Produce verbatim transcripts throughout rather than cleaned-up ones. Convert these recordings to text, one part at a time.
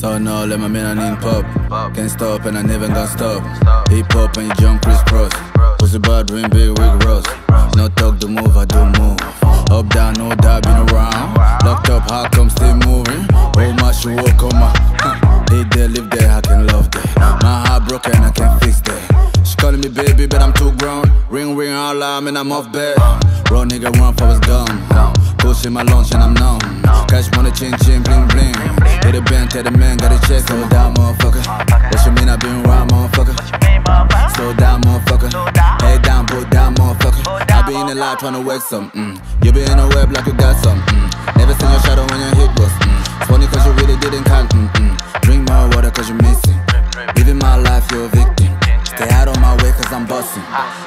So no, let my melanin pop. Can't stop and I never gonna stop. Hip hop and you jump crisscross. Pussy bad, dream big, Rick Ross. No talk, do move, I do move. Up, down, no doubt, been around. Locked up, how come still moving? Oh my, she walk on my hate there, live there, I can love that. My heart broken, I can't fix that. She calling me baby, but I'm too grown. Ring, ring, all loud, man, I'm off bed. Raw nigga run for his gum. Pushing my lunch and I'm numb. Cash money, chin, chin, bling, bling. Hit the bank, tell the man, got a check. Slow down, motherfucker. What you mean I been around, motherfucker? Slow down, motherfucker. Head down, put down, motherfucker. I be in the light trying to work some. Mm. You be in the web like you got some. Mm. Never seen your shadow when your hit was. Mm. It's funny cause you really didn't count. Mm -mm. Drink more water cause you're missing. Living my life, you're a victim. Stay out on my way cause I'm busting.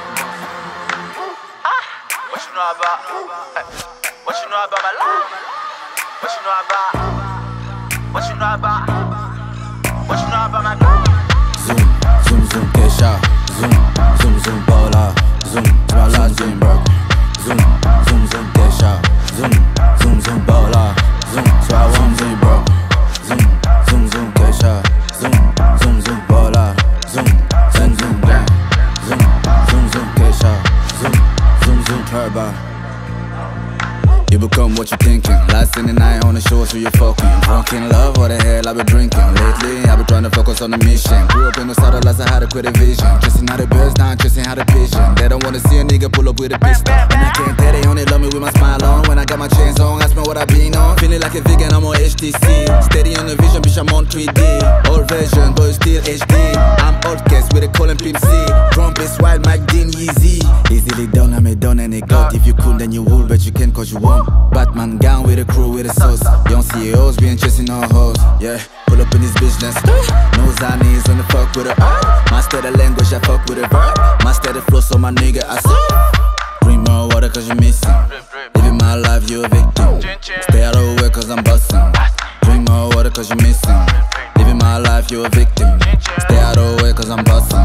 What you know about? What you know about my life? What you know about? What you know about? What you know about my life? Zoom, zoom, zoom, cash out. Zoom, zoom, zoom, ball out. Zoom, to my last dream, bro. Zoom, zoom, zoom, cash out. Zoom, zoom, zoom, ball out. Zoom, so I want zoom, bro. Zoom, zoom, zoom, cash out. Zoom, zoom, zoom, ball out. Zoom, zoom, zoom, gang. Zoom, zoom, zoom, cash out. Zoom, zoom, zoom, turbo. You become what you're thinking. Last in the night on the show, so you're fucking. Drunk in love, what the hell I've been drinking. Lately, I've been trying to focus on the mission. Grew up in the satellite, I had to quit a vision. Chasing how the birds down, chasing how the pigeon. They don't wanna see a nigga pull up with a pistol. And I can't tell they only love me with my smile on. When I got my chains on, ask me what I been on. Feeling like a vegan, I'm on H T C. Steady on the vision, bitch, I'm on three D. Old version, but still H D. I'm old case with a call and Pimp C. Trumpets, wild, Mike, Dean, Yeezy. Easily done, I made done and it got. If you could, then you would, but you can't cause you won't. Batman gang with a crew with a sauce. Young C E Os been chasing all hoes. Yeah, pull up in this bitch, let's go. Nose on knees when the fuck with her. Master the language, I fuck with a verb. Master the flow, so my nigga, I saw. Drink more water cause you're missing. Living my life, you're a victim. Stay out of the way cause I'm busting. Drink more water cause you're missing. Living my life, you're a victim. Stay out of the way cause I'm busting.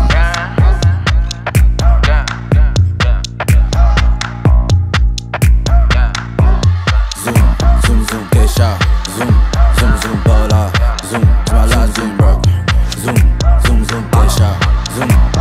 Zoom, zoom, cash out. Zoom, zoom, zoom, ball out. Zoom, to my last dream, bro. Zoom, zoom, zoom, cash out. Zoom.